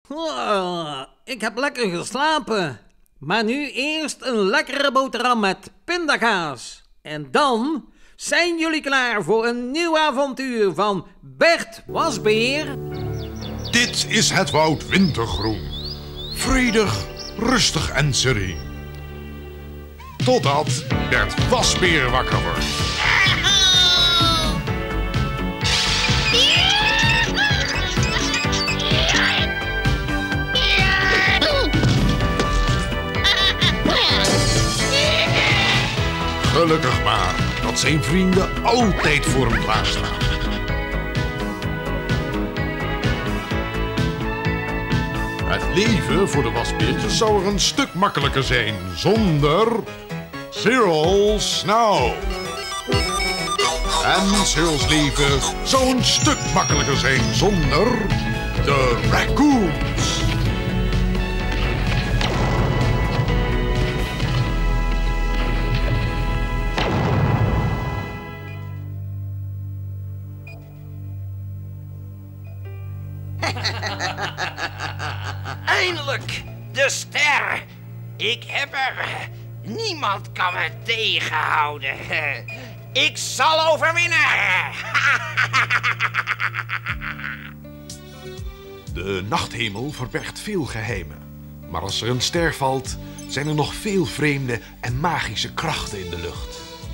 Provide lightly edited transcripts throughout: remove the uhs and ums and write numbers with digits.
Ik heb lekker geslapen. Maar nu eerst een lekkere boterham met pindakaas. En dan zijn jullie klaar voor een nieuw avontuur van Bert Wasbeer. Dit is het woud wintergroen. Vredig, rustig en sereen. Totdat Bert Wasbeer wakker wordt. Gelukkig maar dat zijn vrienden altijd voor hem klaarstaan. Het leven voor de wasbeertjes zou er een stuk makkelijker zijn zonder Cyril Snow. En Cyril's leven zou een stuk makkelijker zijn zonder de raccoons. Eindelijk, de ster. Ik heb er. Niemand kan me tegenhouden. Ik zal overwinnen. De nachthemel verbergt veel geheimen. Maar als er een ster valt, zijn er nog veel vreemde en magische krachten in de lucht.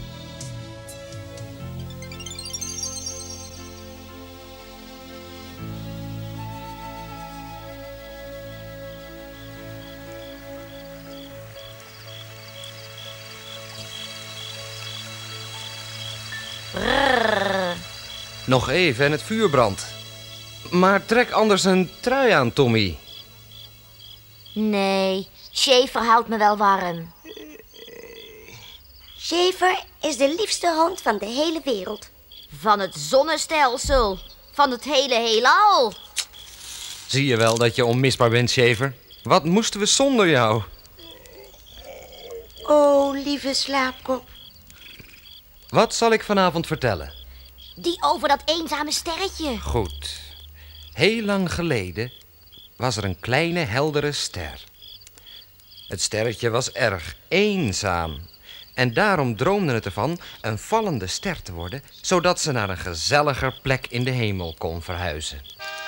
Nog even en het vuur brandt. Maar trek anders een trui aan, Tommy. Nee, Schaefer houdt me wel warm. Schaefer is de liefste hond van de hele wereld. Van het zonnestelsel. Van het hele heelal. Zie je wel dat je onmisbaar bent, Schaefer? Wat moesten we zonder jou? Oh, lieve slaapkop. Wat zal ik vanavond vertellen? Die over dat eenzame sterretje. Goed. Heel lang geleden was er een kleine heldere ster. Het sterretje was erg eenzaam. En daarom droomde het ervan een vallende ster te worden, zodat ze naar een gezelliger plek in de hemel kon verhuizen.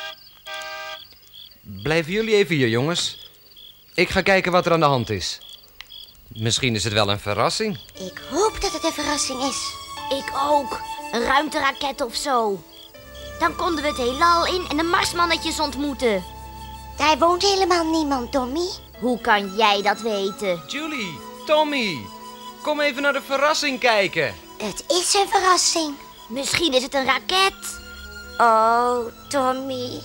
Blijven jullie even hier, jongens. Ik ga kijken wat er aan de hand is. Misschien is het wel een verrassing. Ik hoop dat het een verrassing is. Ik ook. Een ruimteraket of zo. Dan konden we het heelal in en de Marsmannetjes ontmoeten. Daar woont helemaal niemand, Tommy. Hoe kan jij dat weten? Julie, Tommy, kom even naar de verrassing kijken. Het is een verrassing. Misschien is het een raket. Oh, Tommy.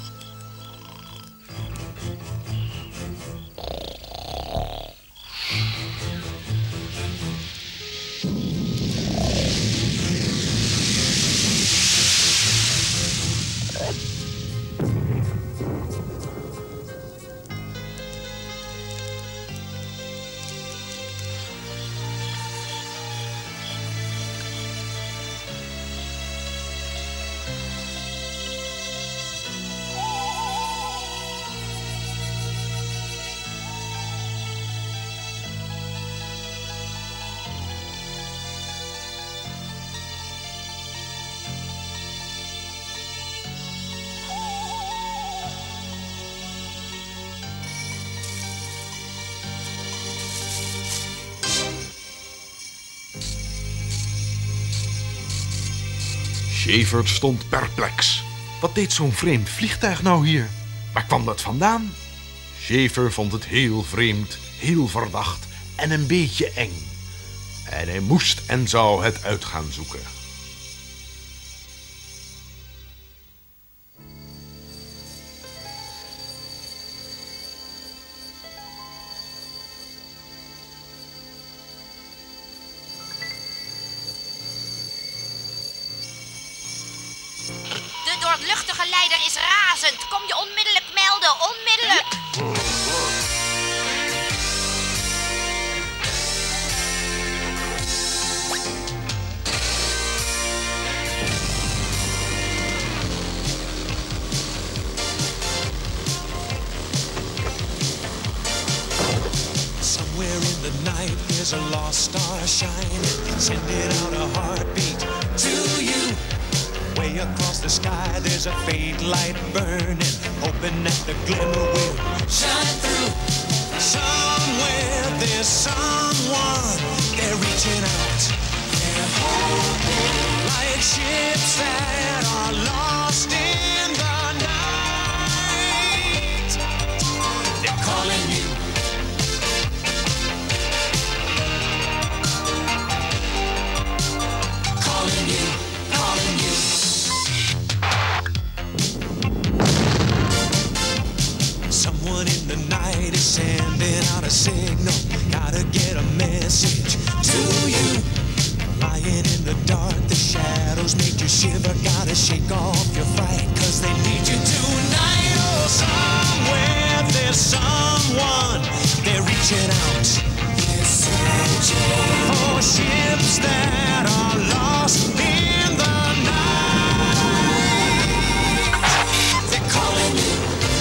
Schaefer stond perplex. Wat deed zo'n vreemd vliegtuig nou hier? Waar kwam dat vandaan? Schaefer vond het heel vreemd, heel verdacht en een beetje eng. En hij moest en zou het uit gaan zoeken. De doorluchtige leider is razend. Kom je onmiddellijk melden, onmiddellijk. the night, there's a lost star shining, sending out a heartbeat to you. Way across the sky, there's a faint light burning, hoping that the glimmer will shine through. Somewhere there's someone, they're reaching out, they're hoping, like ships that are lost in the night. They're calling you. Calling you, calling you. Someone in the night is sending out a signal. Gotta get a message to you. Lying in the dark, the shadows make you shiver. Gotta shake off your fright, 'cause they need you tonight. Oh, somewhere there's someone, they're reaching out. They're searching for ships that are lost in the night. They're calling you.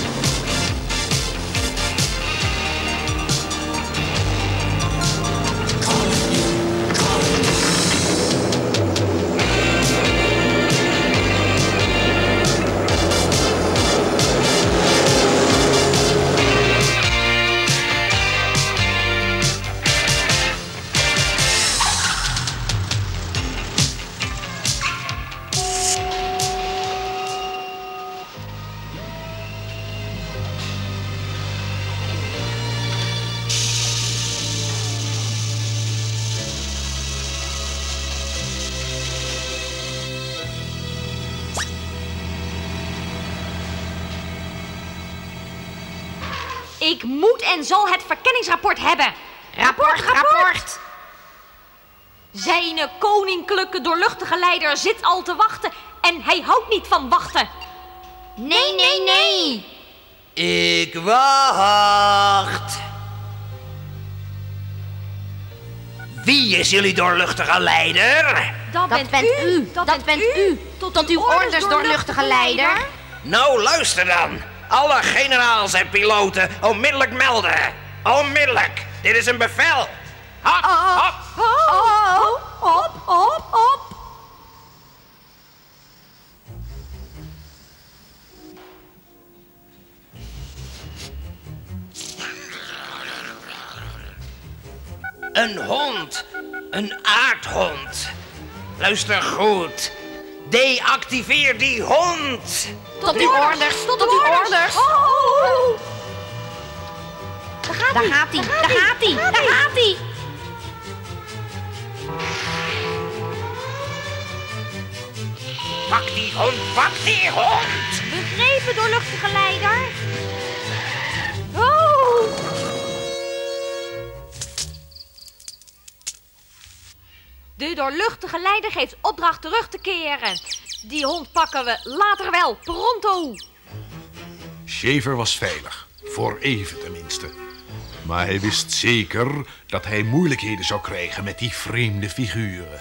Calling you, calling you. Ik moet en zal het verkenningsrapport hebben. Rapport. Zijn koninklijke doorluchtige leider zit al te wachten en hij houdt niet van wachten. Nee. Ik wacht. Wie is jullie doorluchtige leider? Dat bent u. Dat bent u. Tot uw orders, doorluchtige leider. Nou, luister dan. Alle generaals en piloten onmiddellijk melden. Onmiddellijk. Dit is een bevel. Hop, hop. Op. Een hond. Een aardhond. Luister goed. Deactiveer die hond. Tot uw orders. Daar gaat hij. Pak die hond, pak die hond. Begrepen, doorluchtige leider. Oh. De doorluchtige leider geeft opdracht terug te keren. Die hond pakken we later wel, pronto. Shaver was veilig, voor even tenminste. Maar hij wist zeker dat hij moeilijkheden zou krijgen met die vreemde figuren.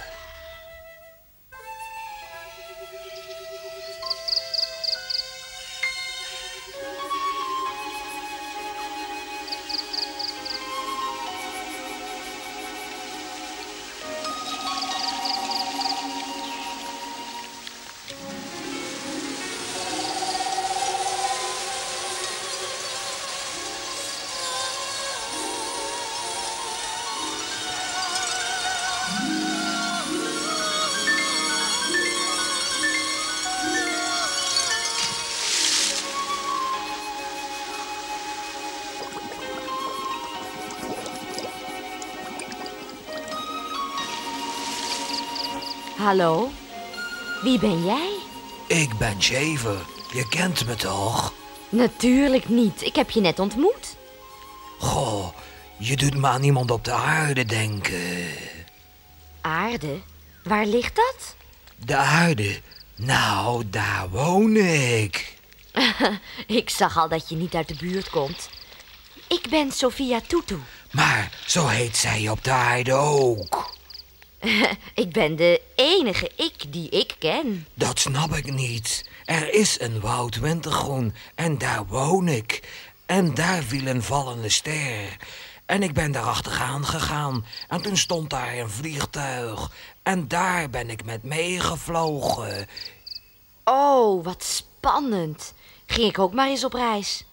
Hallo, wie ben jij? Ik ben Shaver. Je kent me toch? Natuurlijk niet, ik heb je net ontmoet. Goh, je doet me aan iemand op de aarde denken. Aarde? Waar ligt dat? De aarde? Nou, daar woon ik. Ik zag al dat je niet uit de buurt komt. Ik ben Sophia Tutu. Maar zo heet zij op de aarde ook. Ik ben de enige ik die ik ken. Dat snap ik niet. Er is een woud wintergroen en daar woon ik. En daar viel een vallende ster. En ik ben daar achteraan gegaan. En toen stond daar een vliegtuig. En daar ben ik met meegevlogen. Oh, wat spannend. Ging ik ook maar eens op reis.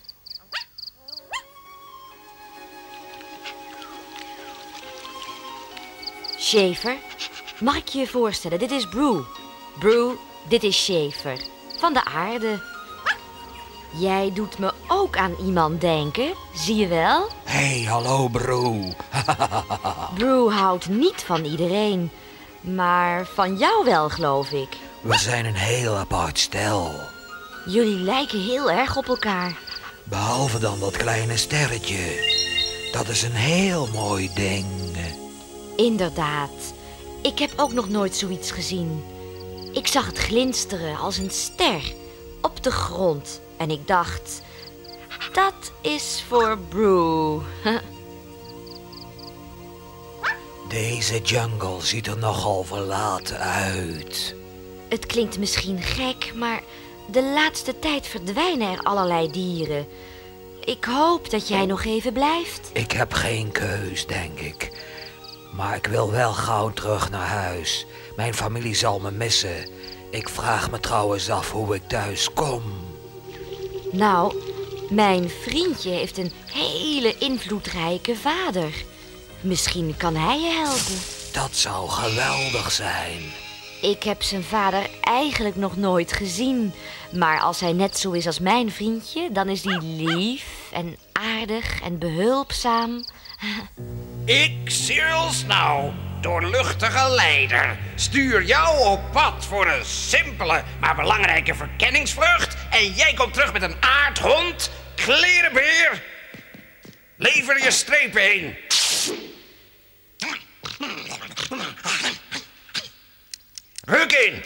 Schaefer, mag ik je voorstellen? Dit is Brew. Brew, dit is Schaefer. Van de aarde. Jij doet me ook aan iemand denken, zie je wel? Hey, hallo Brew. Brew houdt niet van iedereen. Maar van jou wel, geloof ik. We zijn een heel apart stel. Jullie lijken heel erg op elkaar. Behalve dan dat kleine sterretje. Dat is een heel mooi ding. Inderdaad. Ik heb ook nog nooit zoiets gezien. Ik zag het glinsteren als een ster op de grond. En ik dacht, dat is voor Brew. Deze jungle ziet er nogal verlaten uit. Het klinkt misschien gek, maar de laatste tijd verdwijnen er allerlei dieren. Ik hoop dat jij nog even blijft. Ik heb geen keus, denk ik. Maar ik wil wel gauw terug naar huis. Mijn familie zal me missen. Ik vraag me trouwens af hoe ik thuis kom. Nou, mijn vriendje heeft een hele invloedrijke vader. Misschien kan hij je helpen. Dat zou geweldig zijn. Ik heb zijn vader eigenlijk nog nooit gezien. Maar als hij net zo is als mijn vriendje, dan is hij lief en aardig en behulpzaam. Ik, Cyril Snow, doorluchtige leider, stuur jou op pad voor een simpele, maar belangrijke verkenningsvlucht. En jij komt terug met een aardhond, klerenbeer. Lever je strepen in. Ruk in.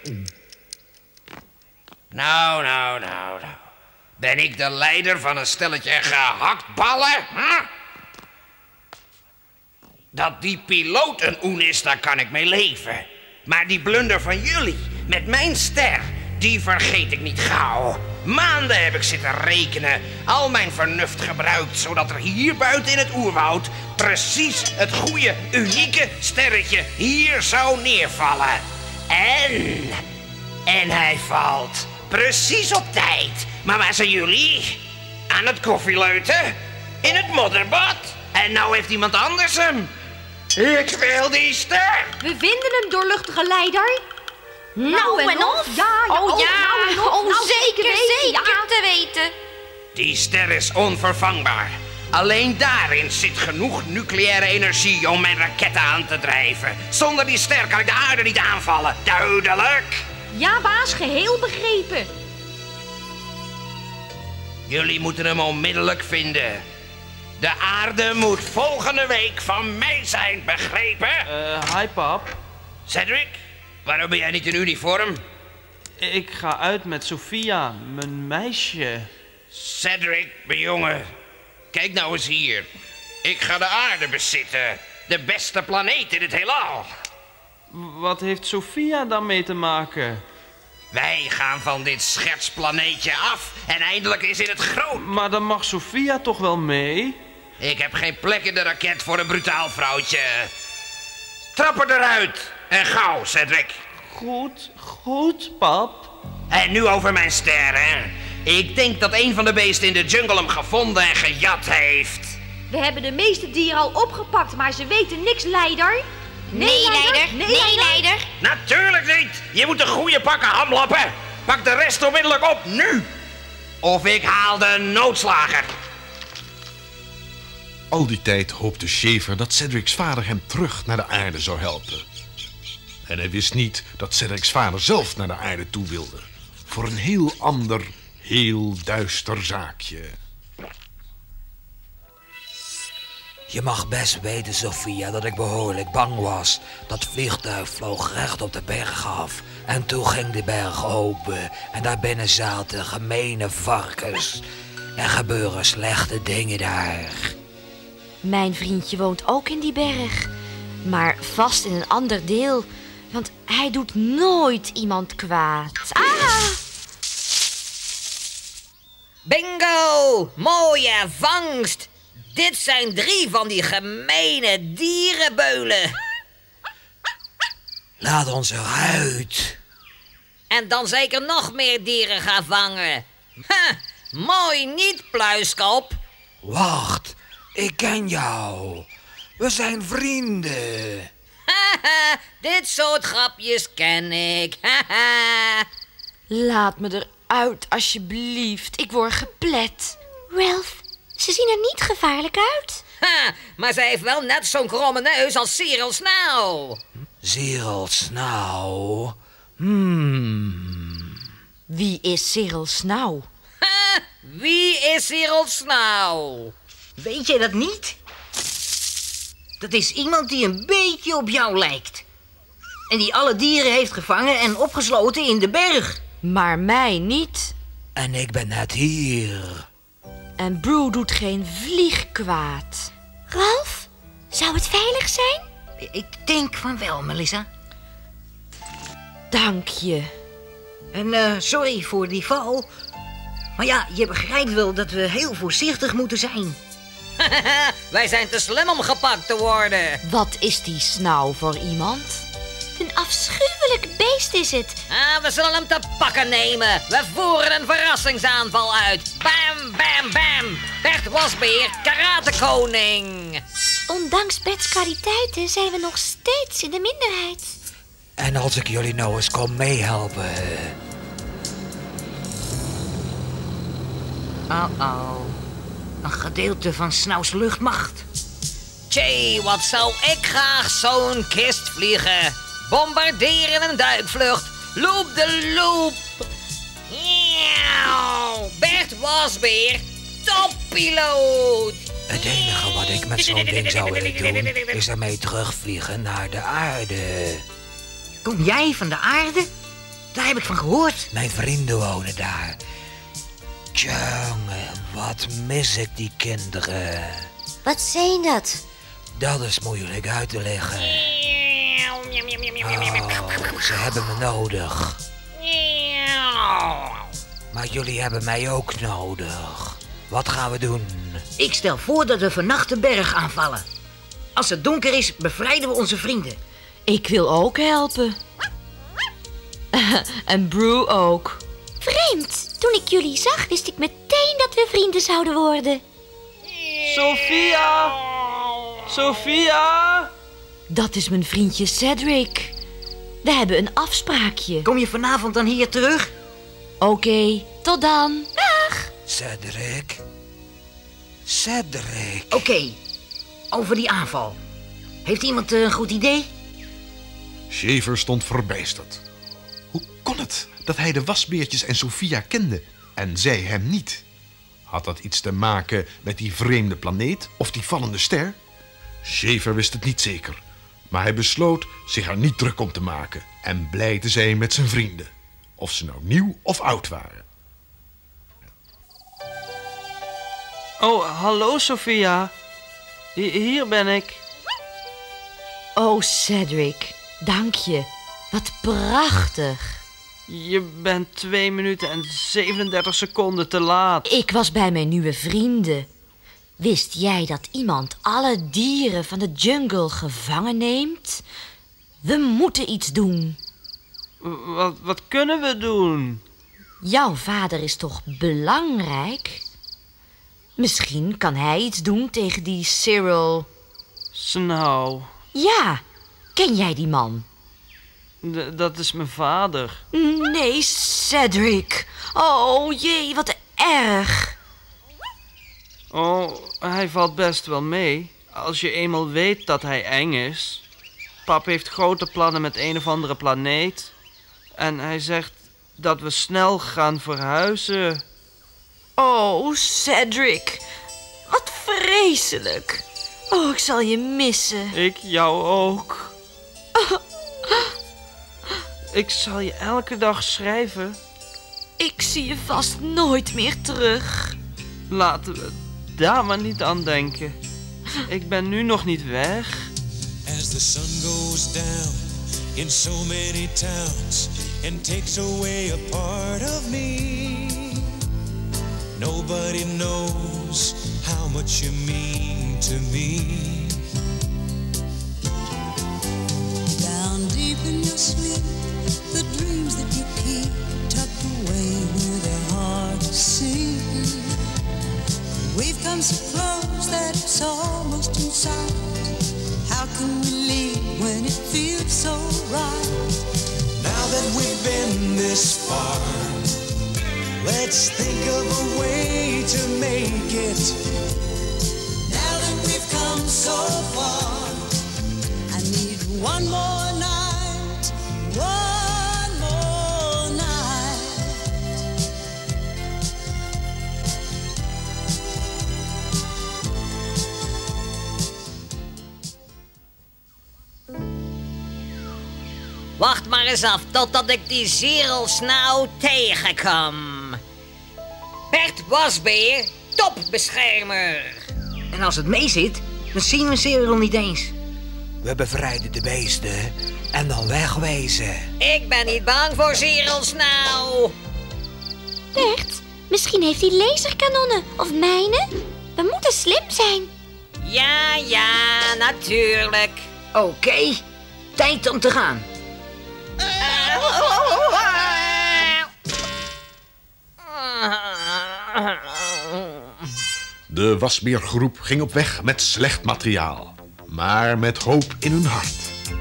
Nou. Ben ik de leider van een stelletje gehaktballen? Huh? Dat die piloot een oen is, daar kan ik mee leven. Maar die blunder van jullie, met mijn ster, die vergeet ik niet gauw. Maanden heb ik zitten rekenen, al mijn vernuft gebruikt, zodat er hier buiten in het oerwoud precies het goede, unieke sterretje hier zou neervallen. En hij valt precies op tijd. Maar waar zijn jullie? Aan het koffieleuten? In het modderbad? En nou heeft iemand anders hem. Ik wil die ster. We vinden hem, doorluchtige leider. Nou en of? Ja, Oh ja, nou en of. oh Nou, zeker weten, ja. te weten. Die ster is onvervangbaar. Alleen daarin zit genoeg nucleaire energie om mijn raketten aan te drijven. Zonder die ster kan ik de aarde niet aanvallen. Duidelijk? Ja, baas, geheel begrepen. Jullie moeten hem onmiddellijk vinden. De aarde moet volgende week van mij zijn, begrepen? Hi pap. Cedric, waarom ben jij niet in uniform? Ik ga uit met Sophia, mijn meisje. Cedric, mijn jongen, kijk nou eens hier. Ik ga de aarde bezitten. De beste planeet in het heelal. Wat heeft Sophia daarmee te maken? Wij gaan van dit schetsplaneetje af en eindelijk is in het groot. Maar dan mag Sophia toch wel mee? Ik heb geen plek in de raket voor een brutaal vrouwtje. Trap er eruit. En gauw, Cedric. Goed, pap. En nu over mijn ster, hè. Ik denk dat een van de beesten in de jungle hem gevonden en gejat heeft. We hebben de meeste dieren al opgepakt, maar ze weten niks, leider. Nee, leider. Natuurlijk niet. Je moet de goede pakken hamlappen. Pak de rest onmiddellijk op, nu. Of ik haal de noodslager. Al die tijd hoopte Schaefer dat Cedric's vader hem terug naar de aarde zou helpen. En hij wist niet dat Cedric's vader zelf naar de aarde toe wilde. Voor een heel ander, heel duister zaakje. Je mag best weten, Sophia, dat ik behoorlijk bang was. Dat vliegtuig vloog recht op de berg af. En toen ging de berg open. En daarbinnen zaten gemene varkens. Er gebeuren slechte dingen daar. Mijn vriendje woont ook in die berg. Maar vast in een ander deel. Want hij doet nooit iemand kwaad. Ah! Bingo! Mooie vangst! Dit zijn 3 van die gemene dierenbeulen. Laat ons eruit. En dan zeker nog meer dieren gaan vangen. Ha, mooi niet, pluiskop. Wacht, ik ken jou. We zijn vrienden. Haha, dit soort grapjes ken ik. Haha. Laat me eruit, alsjeblieft. Ik word geplet. Ralph, ze zien er niet gevaarlijk uit. Ha, maar zij heeft wel net zo'n kromme neus als Cyril Snauw. Cyril Snauw. Wie is Cyril Snauw? Ha, wie is Cyril Snauw? Weet jij dat niet? Dat is iemand die een beetje op jou lijkt. En die alle dieren heeft gevangen en opgesloten in de berg. Maar mij niet. En ik ben net hier. En Brew doet geen vlieg kwaad. Ralph, zou het veilig zijn? Ik denk van wel, Melissa. Dank je. En sorry voor die val. Maar ja, je begrijpt wel dat we heel voorzichtig moeten zijn. Wij zijn te slim om gepakt te worden. Wat is die Snauw voor iemand? Een afschuwelijk beest is het. We zullen hem te pakken nemen. We voeren een verrassingsaanval uit. Bam, bam, bam. Bert Wasbeer, karatekoning. Ondanks Bert's kwaliteiten zijn we nog steeds in de minderheid. En als ik jullie nou eens kom meehelpen. Oh. Een gedeelte van Snauws luchtmacht. Tjee, wat zou ik graag zo'n kist vliegen. Bombarderen in een duikvlucht. Loop de loop. Miauw. Bert Wasbeer, toppiloot. Het enige wat ik met zo'n ding zou willen doen, is ermee terugvliegen naar de aarde. Kom jij van de aarde? Daar heb ik van gehoord. Mijn vrienden wonen daar. Jongen, wat mis ik die kinderen. Wat zijn dat? Dat is moeilijk uit te leggen. Oh, ze hebben me nodig. Maar jullie hebben mij ook nodig. Wat gaan we doen? Ik stel voor dat we vannacht de berg aanvallen. Als het donker is, bevrijden we onze vrienden. Ik wil ook helpen. En Brew ook. Vreemd. Toen ik jullie zag, wist ik meteen dat we vrienden zouden worden. Sophia! Sophia! Dat is mijn vriendje Cedric. We hebben een afspraakje. Kom je vanavond dan hier terug? Oké, tot dan. Dag. Cedric? Cedric. Oké, over die aanval. Heeft iemand een goed idee? Shaver stond verbijsterd. Hoe kon het dat hij de wasbeertjes en Sophia kende en zij hem niet? Had dat iets te maken met die vreemde planeet of die vallende ster? Shaver wist het niet zeker, maar hij besloot zich er niet druk om te maken en blij te zijn met zijn vrienden, of ze nou nieuw of oud waren. Oh, hallo Sophia. Hier ben ik. Oh, Cedric, dank je. Wat prachtig. Je bent 2 minuten en 37 seconden te laat. Ik was bij mijn nieuwe vrienden. Wist jij dat iemand alle dieren van de jungle gevangen neemt? We moeten iets doen. Wat kunnen we doen? Jouw vader is toch belangrijk? Misschien kan hij iets doen tegen die Cyril Snauw. Ja, ken jij die man? Dat is mijn vader. Nee, Cedric. Oh jee, wat erg. Oh, hij valt best wel mee. Als je eenmaal weet dat hij eng is. Pap heeft grote plannen met een of andere planeet. En hij zegt dat we snel gaan verhuizen. Oh, Cedric. Wat vreselijk. Oh, ik zal je missen. Ik jou ook. Ik zal je elke dag schrijven. Ik zie je vast nooit meer terug. Laten we daar maar niet aan denken. Ik ben nu nog niet weg. As the sun goes down in so many towns and takes away a part of me, nobody knows how much you mean to me. Down deep in your sleep, the dreams that you keep tucked away where they're hard to see. We've come so close that it's almost inside. How can we leave when it feels so right? Now that we've been this far, let's think of a way to make it. Now that we've come so far, I need one more night, one more night. Wacht maar eens af totdat ik die zierelsnauw tegenkom. Bert Wasbeer, topbeschermer. En als het mee zit, dan zien we Cyril niet eens. We bevrijden de beesten en dan wegwezen. Ik ben niet bang voor zierelsnauw. Bert, misschien heeft hij laserkanonnen of mijnen. We moeten slim zijn. Ja, natuurlijk. Oké, tijd om te gaan. De wasbeergroep ging op weg met slecht materiaal, maar met hoop in hun hart.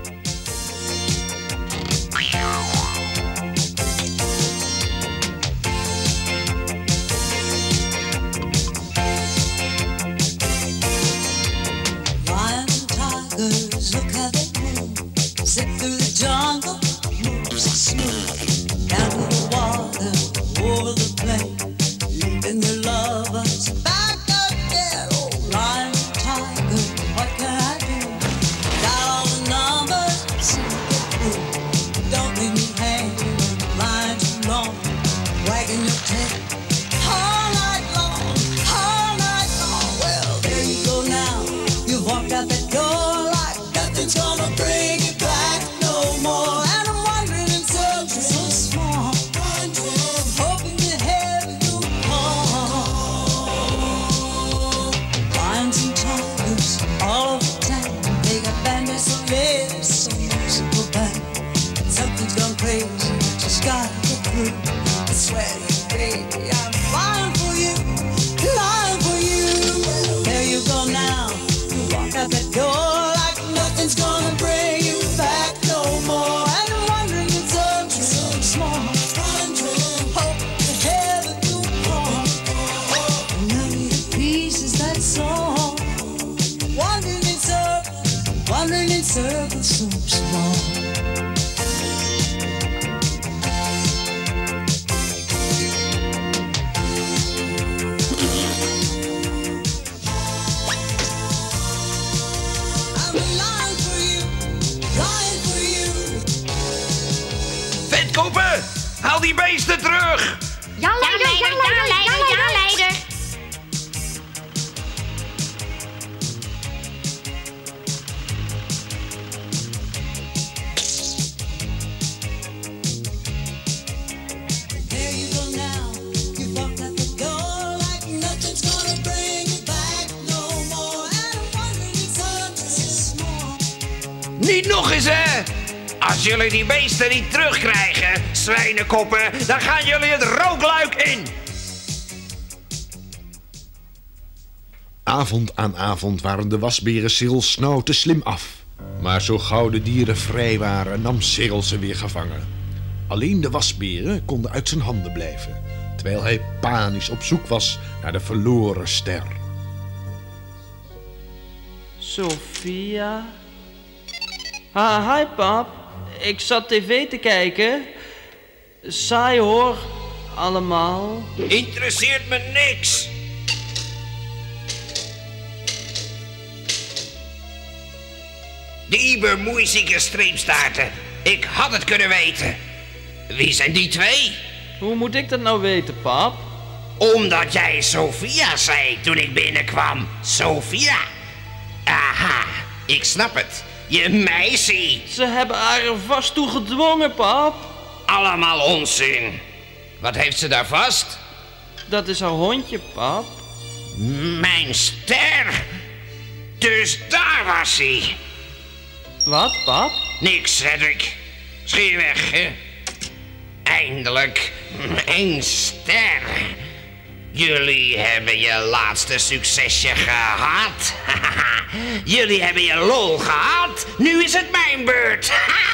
Lion, tigers, look how they move. Zip through the jungle, moves so smooth. Down to the water, over the plain, leaving their lovers back again. Oh, lion, tiger, what can I do? Got all the numbers, see get through. Don't leave me hanging, lying too long, wagging your tail all night long, all night long. Well, there you go now. You've walked out that door like nothing's gonna bring you back no more. And I'm wandering in circles so small, hoping to have you home. Lions and tigers all over town, they got bandits and lives so much to go back. Something's gone crazy, just gotta get through. I swear to you, baby, I'm lying for you, lying for you. Well, there you go now. You walk out that door like nothing's gonna bring you back no more. And I'm wondering in circles so small, hope to heaven you fall. And I need a piece is that song, wandering in circles so small. Vetkoppen, haal die beesten terug. Ja, leider, ja, leider. There you go now. You walked out the door like nothing's gonna bring you back no more. And I'm wondering in circles so small. Niet nog eens, hè? Als jullie die beesten niet terugkrijgen, zwijnenkoppen, dan gaan jullie het rookluik in. Avond aan avond waren de wasberen Cyril snauw te slim af. Maar zo gauw de dieren vrij waren, nam Cyril ze weer gevangen. Alleen de wasberen konden uit zijn handen blijven, terwijl hij panisch op zoek was naar de verloren ster. Sophia? Hi pap. Ik zat tv te kijken. Saai hoor, allemaal. Interesseert me niks. Die bemoeizieke streepstaarten. Ik had het kunnen weten. Wie zijn die twee? Hoe moet ik dat nou weten, pap? Omdat jij Sophia zei toen ik binnenkwam. Sophia. Aha, ik snap het. Je meisje. Ze hebben haar er vast toe gedwongen, pap. Allemaal onzin. Wat heeft ze daar vast? Dat is haar hondje, pap. Mijn ster. Dus daar was hij. Wat, pap? Niks, Cedric. Schier weg, hè. Eindelijk 1 ster. Jullie hebben je laatste succesje gehad. Jullie hebben je lol gehad. Nu is het mijn beurt.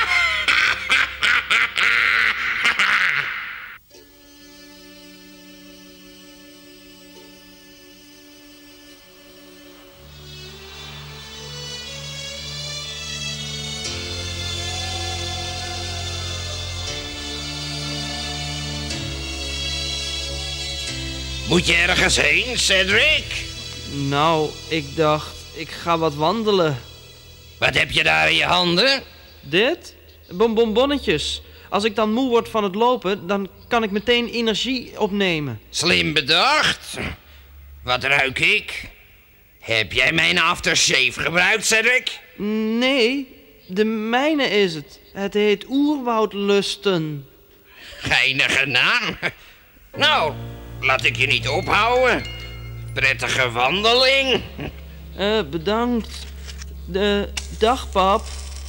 Moet je ergens heen, Cedric? Nou, ik dacht, ik ga wat wandelen. Wat heb je daar in je handen? Dit? Bonbonnetjes. Als ik dan moe word van het lopen, dan kan ik meteen energie opnemen. Slim bedacht. Wat ruik ik? Heb jij mijn aftershave gebruikt, Cedric? Nee, de mijne is het. Het heet Oerwoudlusten. Geinige naam. Nou, laat ik je niet ophouden. Prettige wandeling. Bedankt. Dag, pap.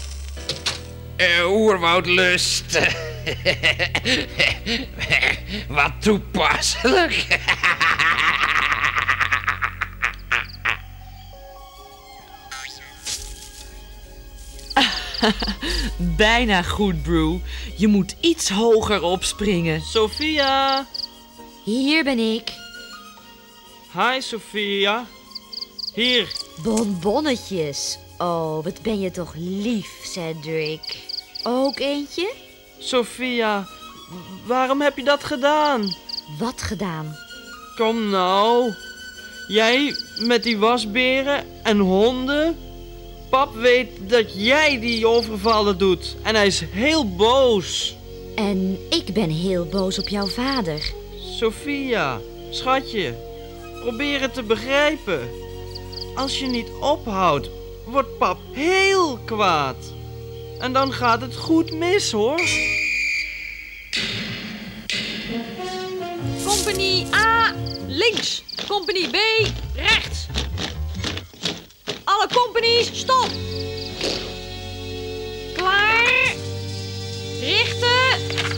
Oerwoudlust. Wat toepasselijk. Bijna goed, Brew. Je moet iets hoger opspringen. Sophia! Hier ben ik. Hi, Sophia. Hier. Bonbonnetjes. Oh, wat ben je toch lief, Cedric. Ook eentje? Sophia, waarom heb je dat gedaan? Wat gedaan? Kom nou. Jij met die wasberen en honden. Pap weet dat jij die overvallen doet. En hij is heel boos. En ik ben heel boos op jouw vader. Sophia, schatje, probeer het te begrijpen. Als je niet ophoudt, wordt pap heel kwaad. En dan gaat het goed mis, hoor. Compagnie A, links. Compagnie B, rechts. Alle compagnies, stop. Klaar. Richten.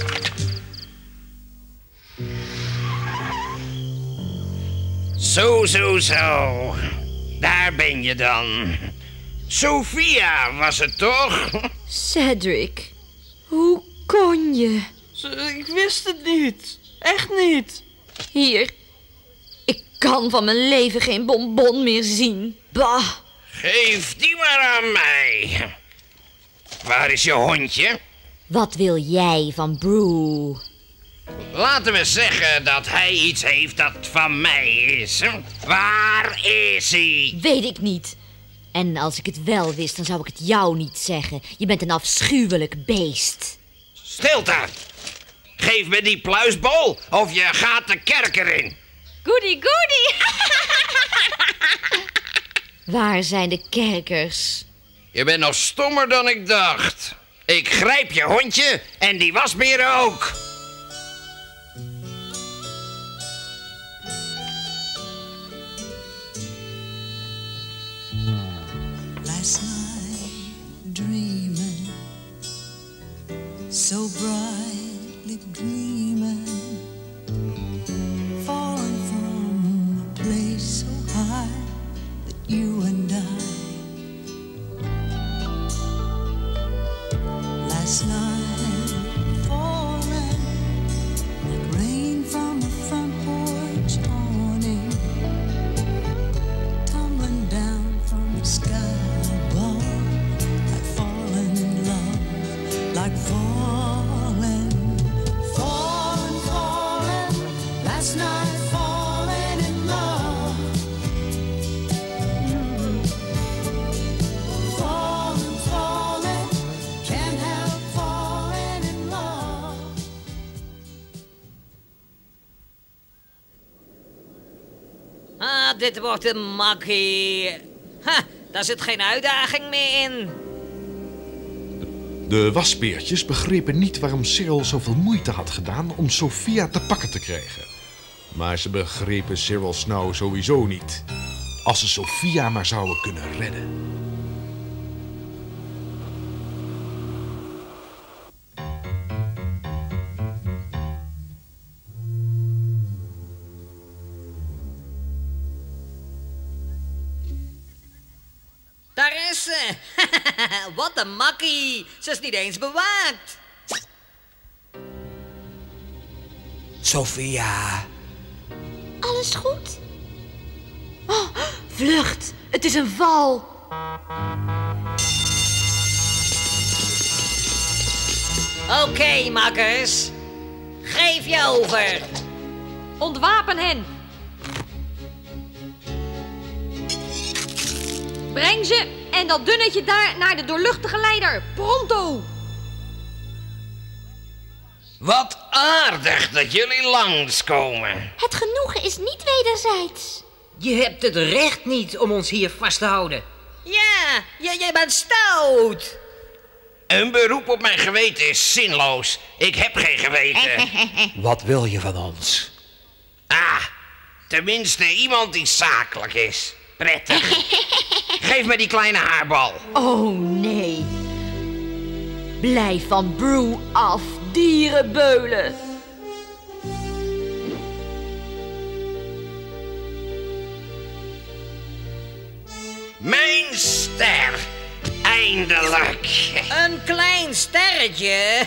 Zo. Daar ben je dan. Sophia was het toch? Cedric, hoe kon je? Ik wist het niet. Echt niet. Hier, ik kan van mijn leven geen bonbon meer zien. Bah. Geef die maar aan mij. Waar is je hondje? Wat wil jij van Brew? Laten we zeggen dat hij iets heeft dat van mij is. Waar is hij? Weet ik niet. En als ik het wel wist, dan zou ik het jou niet zeggen. Je bent een afschuwelijk beest. Stilte! Geef me die pluisbol of je gaat de kerker in. Goody. Waar zijn de kerkers? Je bent nog stommer dan ik dacht. Ik grijp je hondje en die wasberen ook. Last night dreaming, so brightly gleaming, falling from a place so high that you and I. Last night falling like rain from a front porch awning, tumbling down from the sky. Like falling, last night falling in love. Falling, can't help falling in love. Ah, dit wordt een makkie. Ha, daar zit geen uitdaging meer in. De wasbeertjes begrepen niet waarom Cyril zoveel moeite had gedaan om Sophia te pakken te krijgen. Maar ze begrepen Cyril Snow sowieso niet. Als ze Sophia maar zouden kunnen redden. Daar is ze. Wat een makkie. Ze is niet eens bewaakt. Sophia. Alles goed? Oh, vlucht. Het is een val. Oké, makkers. Geef je over. Ontwapen hen. Breng ze en dat dunnetje daar naar de doorluchtige leider. Pronto. Wat aardig dat jullie langskomen. Het genoegen is niet wederzijds. Je hebt het recht niet om ons hier vast te houden. Ja, jij bent stout. Een beroep op mijn geweten is zinloos. Ik heb geen geweten. Wat wil je van ons? Tenminste iemand die zakelijk is. Prettig. Geef me die kleine haarbal. Oh nee. Blijf van Brew af, dierenbeulen. Mijn ster. Eindelijk. Een klein sterretje.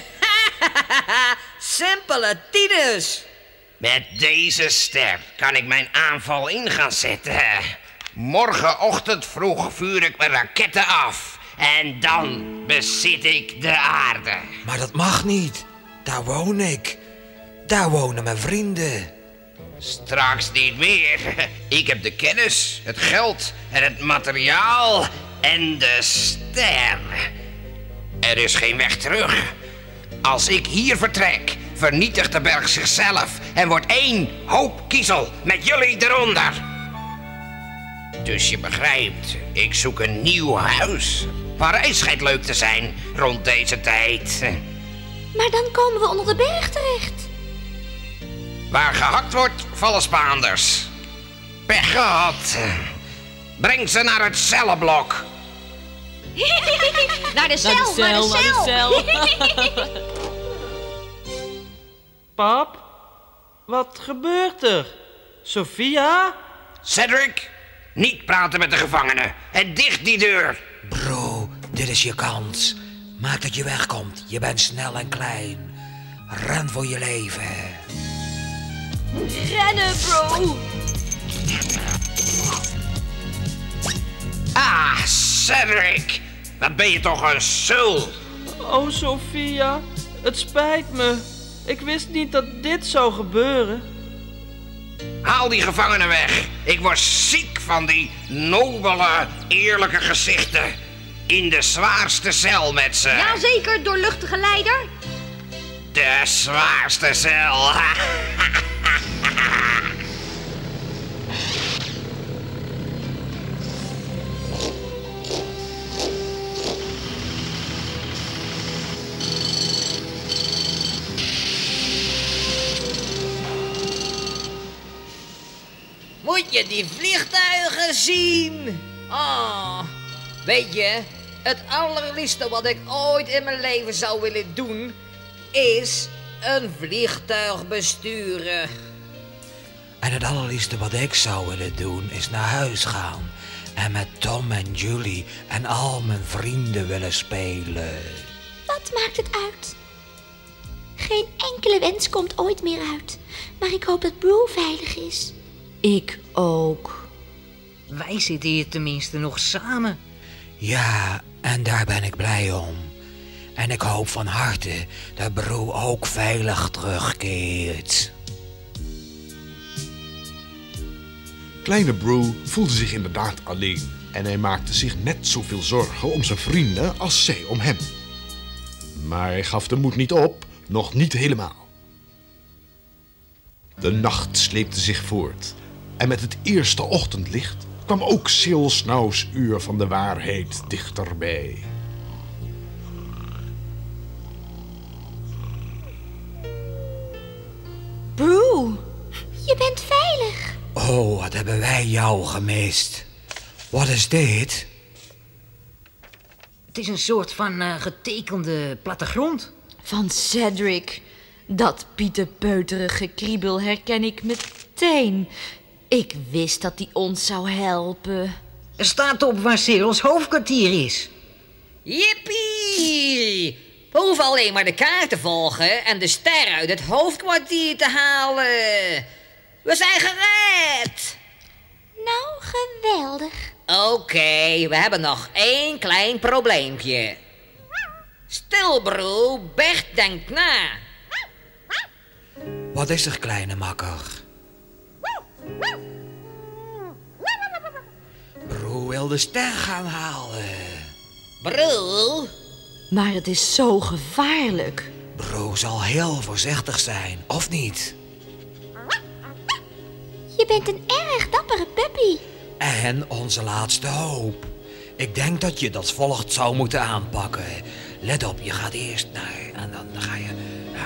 Simpele Tidus. Met deze ster kan ik mijn aanval in gaan zetten. Morgenochtend vroeg vuur ik mijn raketten af. En dan bezit ik de aarde. Maar dat mag niet. Daar woon ik. Daar wonen mijn vrienden. Straks niet meer. Ik heb de kennis, het geld en het materiaal en de ster. Er is geen weg terug. Als ik hier vertrek, vernietigt de berg zichzelf en wordt één hoop kiezel met jullie eronder. Dus je begrijpt, ik zoek een nieuw huis. Parijs schijnt leuk te zijn rond deze tijd. Maar dan komen we onder de berg terecht. Waar gehakt wordt, vallen Spaanders. Pech gehad. Breng ze naar het cellenblok. Naar de cel, naar de cel. Pap, wat gebeurt er? Sophia? Cedric, niet praten met de gevangenen. En dicht die deur. Bro, dit is je kans. Maak dat je wegkomt. Je bent snel en klein. Ren voor je leven. Rennen, bro. Cedric. Wat ben je toch een sul. Oh, Sophia. Het spijt me. Ik wist niet dat dit zou gebeuren. Haal die gevangenen weg. Ik word ziek van die nobele, eerlijke gezichten. In de zwaarste cel met ze. Jazeker, doorluchtige leider. De zwaarste cel. Moet je die vliegtuigen zien? Oh, weet je, het allerliefste wat ik ooit in mijn leven zou willen doen, is een vliegtuig besturen. En het allerliefste wat ik zou willen doen is naar huis gaan. En met Tom en Julie en al mijn vrienden willen spelen. Wat maakt het uit? Geen enkele wens komt ooit meer uit. Maar ik hoop dat Brew veilig is. Ik ook. Wij zitten hier tenminste nog samen. Ja, en daar ben ik blij om. En ik hoop van harte dat Brew ook veilig terugkeert. Kleine Brew voelde zich inderdaad alleen. En hij maakte zich net zoveel zorgen om zijn vrienden als zij om hem. Maar hij gaf de moed niet op, nog niet helemaal. De nacht sleepte zich voort. En met het eerste ochtendlicht kwam ook Sil Snauws uur van de waarheid dichterbij. Brew, je bent veilig. Oh, wat heb hebben wij jou gemist. Wat is dit? Het is een soort van getekende plattegrond. Van Cedric. Dat pieterpeuterige kriebel herken ik meteen. Ik wist dat hij ons zou helpen. Er staat op waar Cyril's hoofdkwartier is. Jippie! We hoeven alleen maar de kaart te volgen en de ster uit het hoofdkwartier te halen. We zijn gered! Nou, geweldig. Oké, we hebben nog 1 klein probleempje. Stil, broer. Bert denkt na. Wat is er, kleine makker? Broer wil de ster gaan halen. Broer? Maar het is zo gevaarlijk. Broer zal heel voorzichtig zijn, of niet? Je bent een erg dappere puppy. En onze laatste hoop. Ik denk dat je dat volgt zou moeten aanpakken. Let op, je gaat eerst naar... En dan ga je...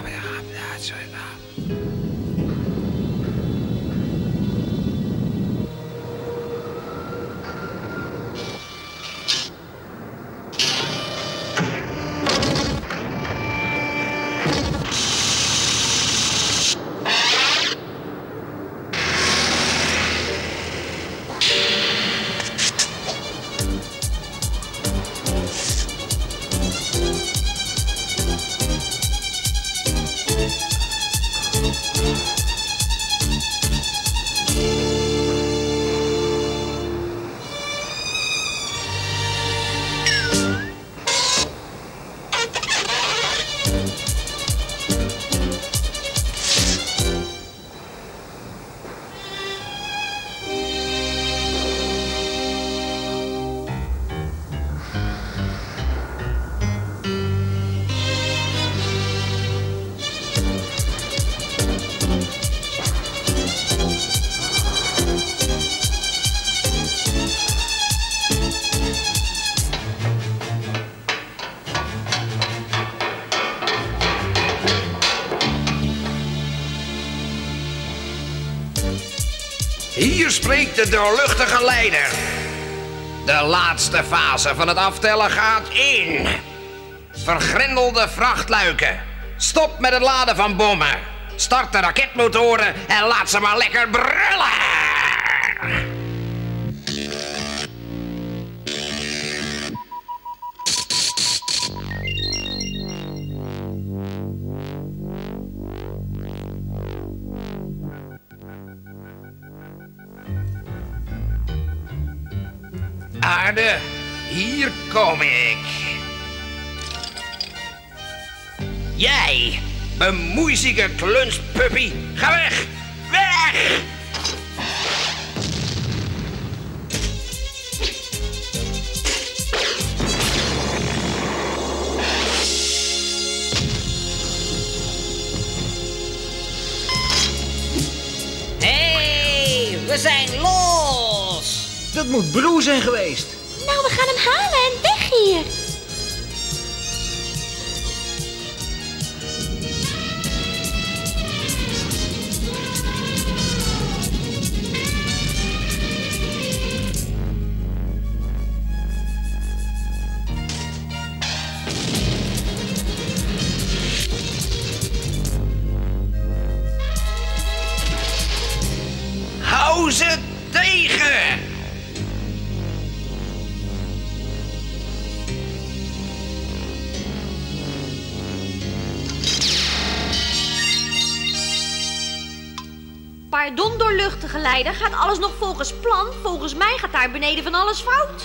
Hier spreekt de doorluchtige leider. De laatste fase van het aftellen gaat in. Vergrendelde vrachtluiken. Stop met het laden van bommen. Start de raketmotoren en laat ze maar lekker brullen. Aarde, hier kom ik. Jij, bemoeizieke klunspuppy, ga weg! Weg! Hey, we zijn los! Dat moet Broe zijn geweest. Nou, we gaan hem halen en weg hier. Hou ze tegen! Pardon, doorluchtige leider. Gaat alles nog volgens plan? Volgens mij gaat daar beneden van alles fout.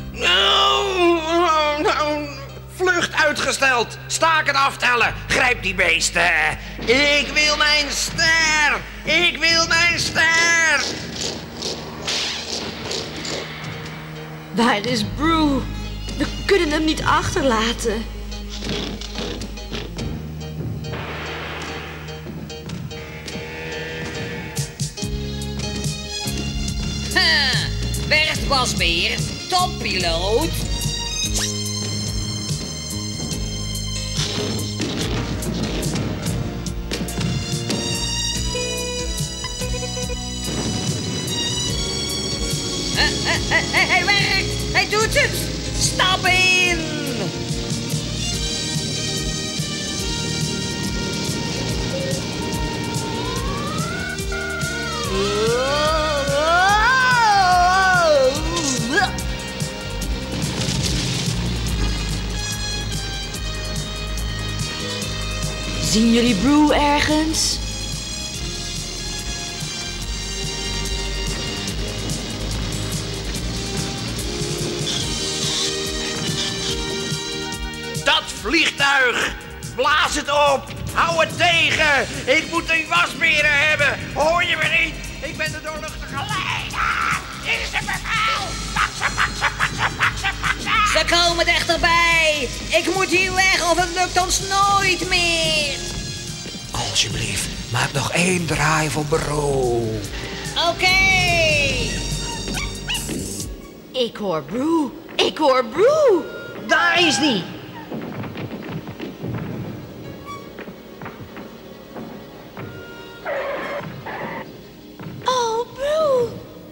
Nou, vlucht uitgesteld. Staak het aftellen. Grijp die beesten. Ik wil mijn ster. Ik wil mijn ster. Waar is Brew? We kunnen hem niet achterlaten. Bert Wasbeer, toppiloot. Hij werkt! Hij doet het! Stap in! Zien jullie Brew ergens? Dat vliegtuig! Blaas het op! Hou het tegen! Ik moet die wasberen hebben! Hoor je me niet? Ik ben de doorluchtige leider! Dit is het bevel! Pak ze, pak ze, pak ze, pak ze, pak ze! Ze komen dichterbij! Ik moet hier weg of het lukt ons nooit meer! Alsjeblieft, maak nog 1 draai voor Brew. Oké! Ik hoor Brew. Ik hoor Brew. Daar is die. Oh, Brew.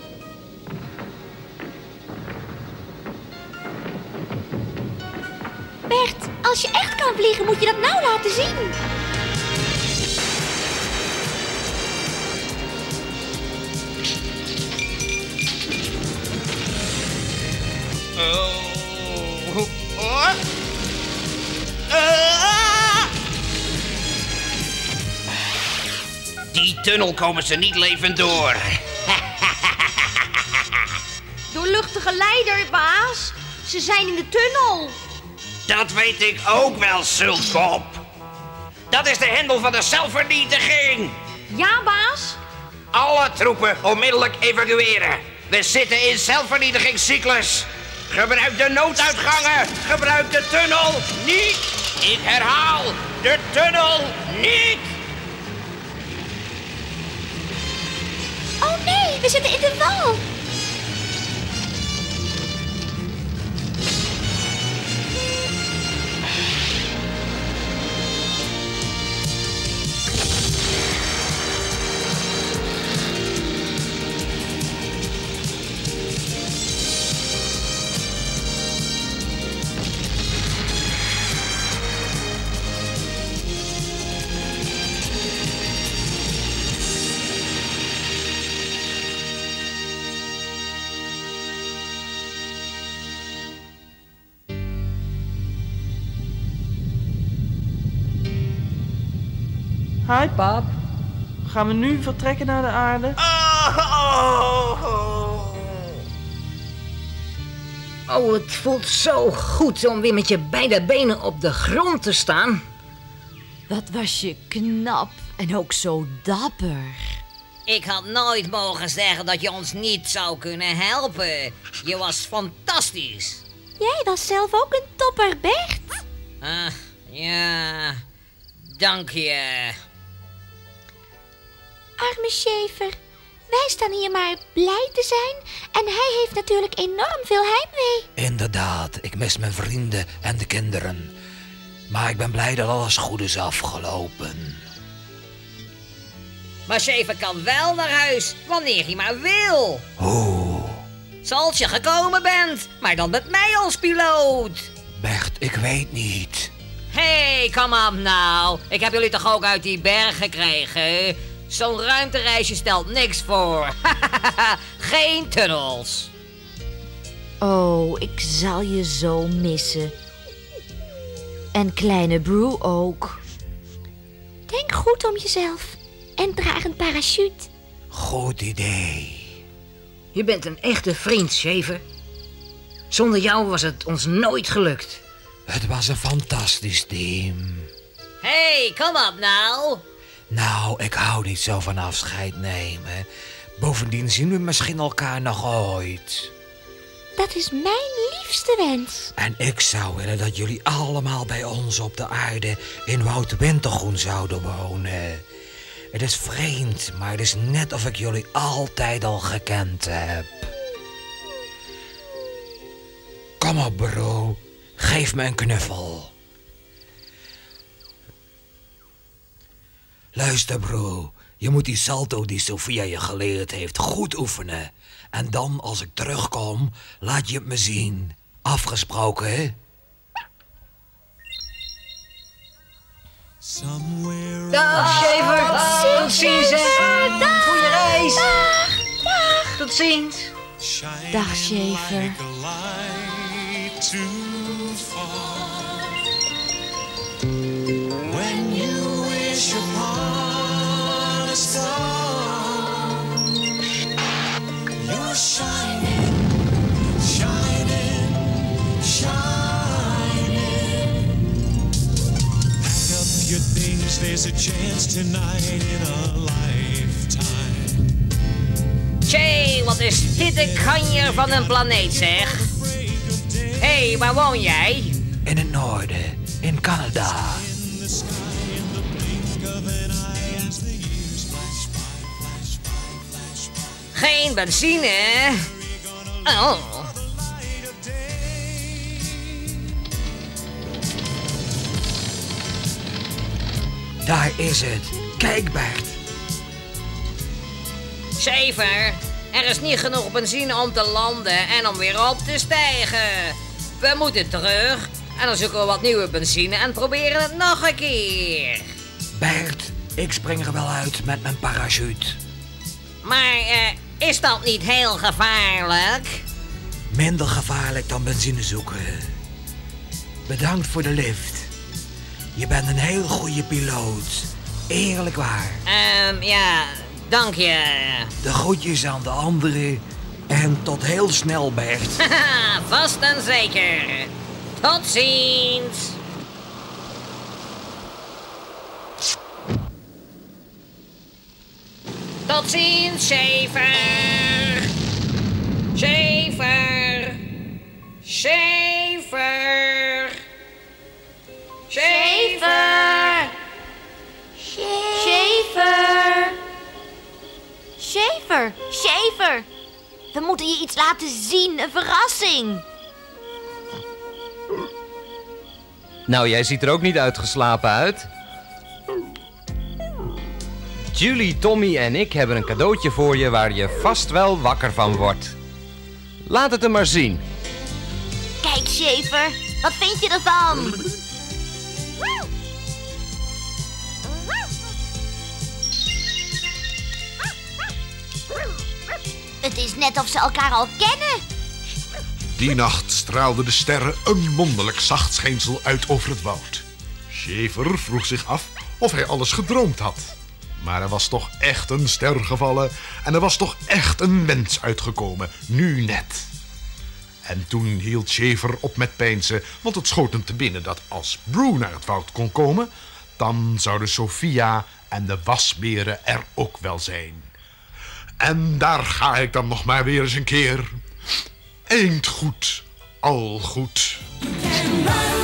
Bert, als je echt kan vliegen, moet je dat nou laten zien. Die tunnel komen ze niet levend door. Doorluchtige leider, baas. Ze zijn in de tunnel. Dat weet ik ook wel, Sulkop. Dat is de hendel van de zelfvernietiging. Ja, baas? Alle troepen onmiddellijk evacueren. We zitten in zelfvernietigingscyclus. Gebruik de nooduitgangen. Gebruik de tunnel niet. Ik herhaal, de tunnel niet. Oh nee, we zitten in de wal. Hi, pap. Gaan we nu vertrekken naar de aarde? Oh, het voelt zo goed om weer met je beide benen op de grond te staan. Wat was je knap en ook zo dapper. Ik had nooit mogen zeggen dat je ons niet zou kunnen helpen. Je was fantastisch. Jij was zelf ook een topper, Bert. Ja, dank je. Arme Schaefer. Wij staan hier maar blij te zijn en hij heeft natuurlijk enorm veel heimwee. Inderdaad, ik mis mijn vrienden en de kinderen. Maar ik ben blij dat alles goed is afgelopen. Maar Schaefer kan wel naar huis, wanneer hij maar wil. Hoe? Zoals je gekomen bent, maar dan met mij als piloot. Bert, ik weet niet. Hey, kom op nou. Ik heb jullie toch ook uit die berg gekregen? Zo'n ruimtereisje stelt niks voor. Geen tunnels. Oh, ik zal je zo missen. En kleine Brew ook. Denk goed om jezelf en draag een parachute. Goed idee. Je bent een echte vriend, Schaefer. Zonder jou was het ons nooit gelukt. Het was een fantastisch team. Hey, kom op nou. Nou, ik hou niet zo van afscheid nemen. Bovendien zien we misschien elkaar nog ooit. Dat is mijn liefste wens. En ik zou willen dat jullie allemaal bij ons op de aarde in Woud Wintergroen zouden wonen. Het is vreemd, maar het is net of ik jullie altijd al gekend heb. Kom op, bro. Geef me een knuffel. Luister, bro. Je moet die salto die Sophia je geleerd heeft goed oefenen. En dan, als ik terugkom, laat je het me zien. Afgesproken, hè? Dag, Shaver. Tot ziens, hè. Goeie reis. Dag. Tot ziens. Dag, Shaver. When you wish upon a star, you're shining, shining, shining. Pack up your things, there's a chance tonight in a lifetime. Tjee, wat is dit een kanjer van een planeet, zeg. Hé, waar woon jij? In het noorden, in Canada. Geen benzine? Oh. Daar is het. Kijk, Bert. Shaver, er is niet genoeg benzine om te landen en om weer op te stijgen. We moeten terug en dan zoeken we wat nieuwe benzine en proberen het nog een keer. Bert, ik spring er wel uit met mijn parachute. Maar is dat niet heel gevaarlijk? Minder gevaarlijk dan benzine zoeken. Bedankt voor de lift. Je bent een heel goede piloot. Eerlijk waar. Ja, dank je. De groetjes aan de anderen. En tot heel snel, Bert. Haha, vast en zeker. Tot ziens. Tot ziens, Shaver. Shaver. Shaver. Shaver. Shaver. Shaver. Shaver. We moeten je iets laten zien, een verrassing. Nou, jij ziet er ook niet uitgeslapen uit. Julie, Tommy en ik hebben een cadeautje voor je waar je vast wel wakker van wordt. Laat het hem maar zien. Kijk, Shaver. Wat vind je ervan? Het is net of ze elkaar al kennen. Die nacht straalden de sterren een wonderlijk zacht schijnsel uit over het woud. Shaver vroeg zich af of hij alles gedroomd had. Maar er was toch echt een ster gevallen en er was toch echt een mens uitgekomen, nu net. En toen hield Shaver op met peinzen, want het schoot hem te binnen dat als Brew naar het woud kon komen, dan zouden Sophia en de wasberen er ook wel zijn. En daar ga ik dan nog maar weer eens een keer. Eend goed, al goed.